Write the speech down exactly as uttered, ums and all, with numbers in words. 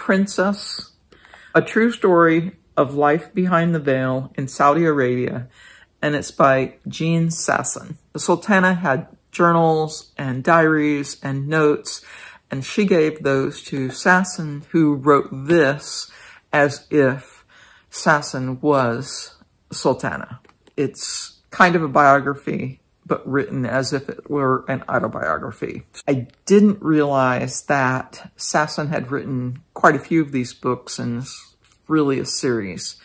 Princess, a true story of life behind the veil in Saudi Arabia, and it's by Jean Sasson. The Sultana had journals and diaries and notes, and she gave those to Sasson, who wrote this as if Sasson was Sultana. It's kind of a biography, but written as if it were an autobiography. I didn't realize that Sasson had written quite a few of these books, and it's really a series.